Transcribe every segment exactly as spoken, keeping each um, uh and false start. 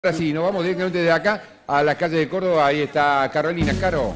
Ahora sí, nos vamos directamente de acá a las calles de Córdoba. Ahí está Carolina. Caro.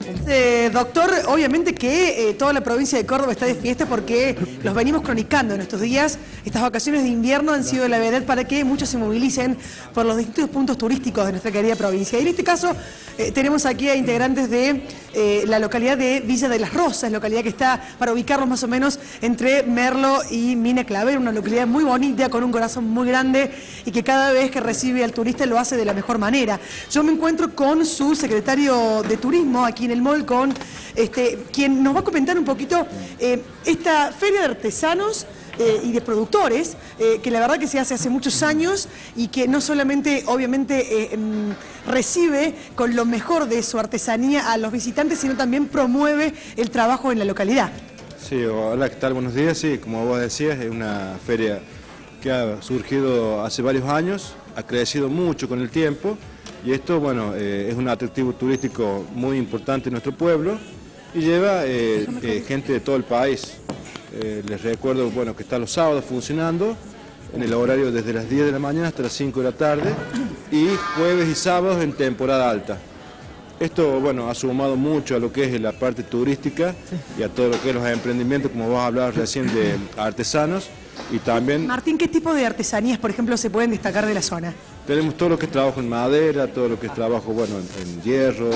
Eh, doctor, obviamente que eh, toda la provincia de Córdoba está de fiesta porque los venimos cronicando en estos días. Estas vacaciones de invierno han sido la vedette para que muchos se movilicen por los distintos puntos turísticos de nuestra querida provincia. Y en este caso eh, tenemos aquí a integrantes de eh, la localidad de Villa de las Rosas, localidad que está, para ubicarlos más o menos, entre Merlo y Mina Claver, una localidad muy bonita, con un corazón muy grande y que cada vez que recibe al turista lo hace de la mejor manera. Yo me encuentro con su secretario de Turismo aquí en el mall, con este, quien nos va a comentar un poquito eh, esta feria de artesanos eh, y de productores, eh, que la verdad que se hace hace muchos años y que no solamente obviamente eh, mm, recibe con lo mejor de su artesanía a los visitantes, sino también promueve el trabajo en la localidad. Sí, hola, ¿qué tal? Buenos días. Sí, como vos decías, es una feria que ha surgido hace varios años, ha crecido mucho con el tiempo. Y esto, bueno, eh, es un atractivo turístico muy importante en nuestro pueblo y lleva eh, eh, gente de todo el país. Eh, les recuerdo, bueno, que está los sábados funcionando en el horario desde las diez de la mañana hasta las cinco de la tarde y jueves y sábados en temporada alta. Esto, bueno, ha sumado mucho a lo que es la parte turística y a todo lo que es los emprendimientos, como vos hablabas recién, de artesanos. Y también, Martín, ¿qué tipo de artesanías, por ejemplo, se pueden destacar de la zona? Tenemos todo lo que es trabajo en madera, todo lo que es trabajo, bueno, en, en hierro,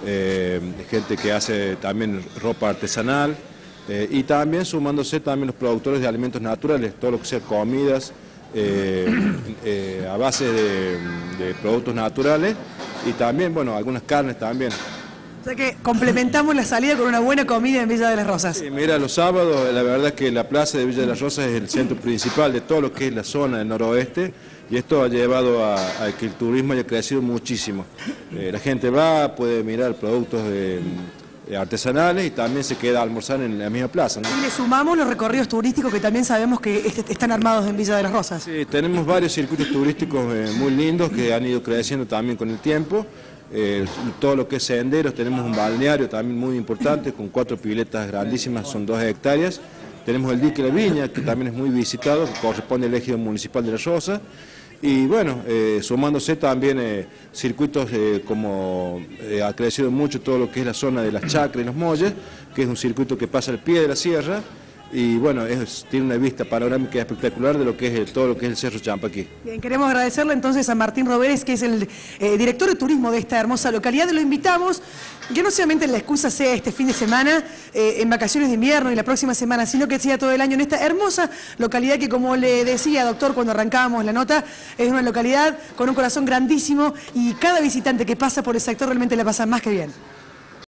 eh, gente que hace también ropa artesanal eh, y también sumándose también los productores de alimentos naturales, todo lo que sea comidas eh, eh, a base de, de productos naturales y también, bueno, algunas carnes también. O sea que complementamos la salida con una buena comida en Villa de las Rosas. Sí, mira, los sábados, la verdad es que la plaza de Villa de las Rosas es el centro principal de todo lo que es la zona del noroeste y esto ha llevado a, a que el turismo haya crecido muchísimo. Eh, la gente va, puede mirar productos de, de artesanales y también se queda a almorzar en la misma plaza, ¿no? Y le sumamos los recorridos turísticos que también sabemos que est están armados en Villa de las Rosas. Sí, tenemos varios circuitos turísticos eh, muy lindos que han ido creciendo también con el tiempo. Eh, todo lo que es senderos, tenemos un balneario también muy importante con cuatro piletas grandísimas, son dos hectáreas. Tenemos el dique La Viña, que también es muy visitado, que corresponde al ejido municipal de La Rosa. Y bueno, eh, sumándose también eh, circuitos eh, como eh, ha crecido mucho todo lo que es la zona de las chacras y los molles, que es un circuito que pasa al pie de la sierra. Y bueno, es, tiene una vista panorámica espectacular de lo que es el, todo lo que es el Cerro Champaquí. Bien, queremos agradecerle entonces a Martín Roberes, que es el eh, director de turismo de esta hermosa localidad. Lo invitamos, que no solamente la excusa sea este fin de semana, eh, en vacaciones de invierno y la próxima semana, sino que sea todo el año en esta hermosa localidad que, como le decía, doctor, cuando arrancábamos la nota, es una localidad con un corazón grandísimo y cada visitante que pasa por el sector realmente la pasa más que bien.